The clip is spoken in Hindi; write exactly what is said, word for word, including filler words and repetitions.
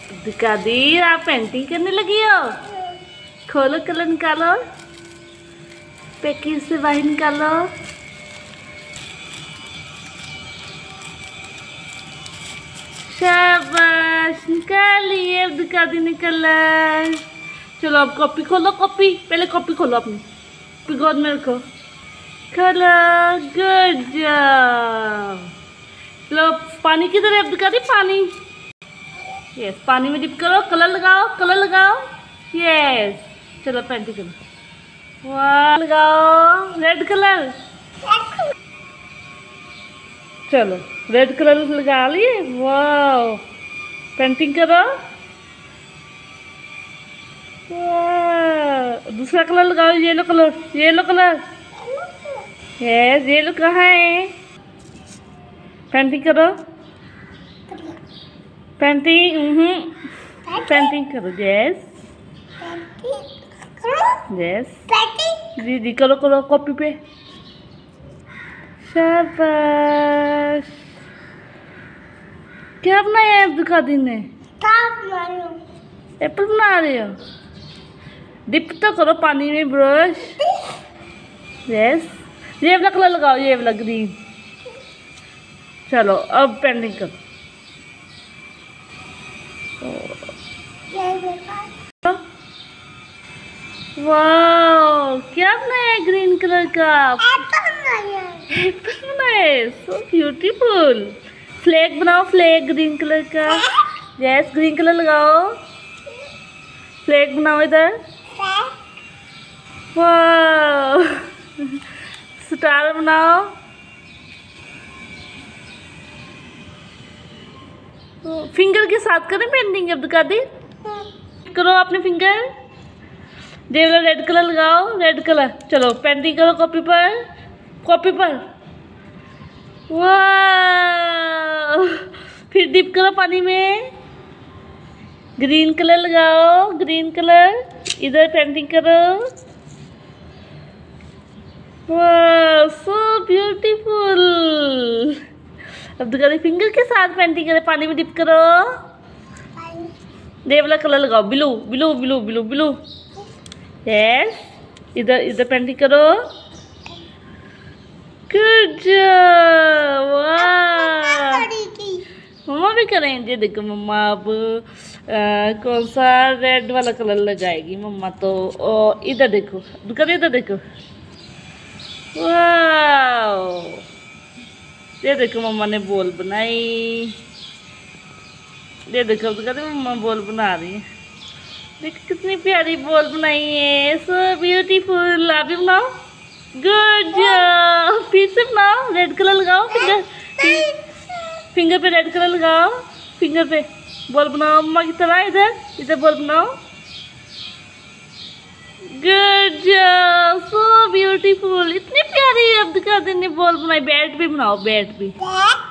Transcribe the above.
कदीर आप पेंटिंग करने लगी हो। खोलो कलर निकालो, पैकेज से बाहर निकालो। शाबाश, निकालिए अब कदीर ने कलर। चलो अब कॉपी खोलो, कॉपी पहले कॉपी खोलो अपनी, कॉपी गोद में रखो। खोलो, गुड जॉब। लो पानी किधर है अब कदीर, पानी। यस, पानी में डिप करो, कलर लगाओ, कलर लगाओ। यस, चलो पेंटिंग करो। वाह, लगाओ रेड कलर। चलो रेड कलर लगा लिए। वाह, पेंटिंग करो। वाह, दूसरा कलर लगाओ, yellow colour, yellow colour. Yes, yellow कहाँ है? पेंटिंग करो, पेंटिंग। हम्म पेंटिंग करो। यस यस, जी जी करो करो, कॉपी पे। शाबाश। क्या बनाया है अब्दुल कादिर ने? एप्पल बना रहे हो? डिप तो करो पानी में, ब्रश। यस, ये वाला कलर लगाओ, ये वाला ग्रीन। चलो अब पेंटिंग करो। वाह, क्या बनाया है ग्रीन कलर का? एप्पल बनाया है, सो ब्यूटीफुल। फ्लैग बनाओ, फ्लैग ग्रीन कलर का। यस, ग्रीन कलर लगाओ, फ्लैग बनाओ इधर। वाह, स्टार बनाओ। फिंगर के साथ करें पेंटिंग अब्दुल कादिर? करो अपने फिंगर। देवला रेड कलर लगाओ, रेड कलर। चलो पेंटिंग करो कॉपी पर, कॉपी पर। वाह, फिर डिप करो पानी में, ग्रीन कलर लगाओ, ग्रीन कलर। इधर पेंटिंग करो। वाह, so beautiful. Abdul Kadir finger के साथ पेंटिंग करे, पानी में डिप करो। ये वाला कलर लगाओ, blue blue blue blue blue. Yes, इधर इधर पेंटिंग करो। Good job. वाह, मम्मा भी करेंगे। देखो मम्मा अब आ, कौन सा रेड वाला कलर लगाएगी मम्मा तो। ओ, इधर देखो अब्दुल कादिर, इधर देखो। वाह, ये देखो मम्मा ने बॉल बनाई। ये देखो अब्दुल कादिर, मम्मा बॉल बना रही है। देखो कितनी प्यारी बॉल बनाई है, सो ब्यूटीफुल। आप भी बनाओ। Good job. फिर से बनाओ, रेड कलर लगाओ, फिंगर फिंगर पे रेड कलर लगाओ, फिंगर पे बॉल बनाओ मम्मा की तरह। इधर इधर बॉल बनाओ। Good job, so beautiful. इतनी प्यारी अब्दुल कादिर ने बॉल बनाई। बैट भी बनाओ, बैट भी।